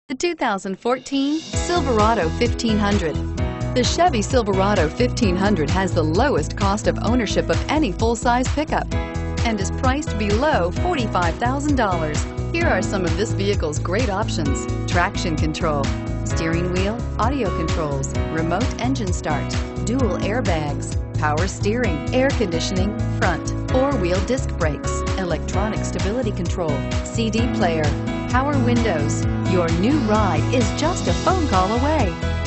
The 2014 Silverado 1500. The Chevy Silverado 1500 has the lowest cost of ownership of any full-size pickup and is priced below $45,000. Here are some of this vehicle's great options: traction control, steering wheel audio controls, remote engine start, dual airbags, power steering, air conditioning, front, four-wheel disc brakes, electronic stability control, CD player, power windows. Your new ride is just a phone call away.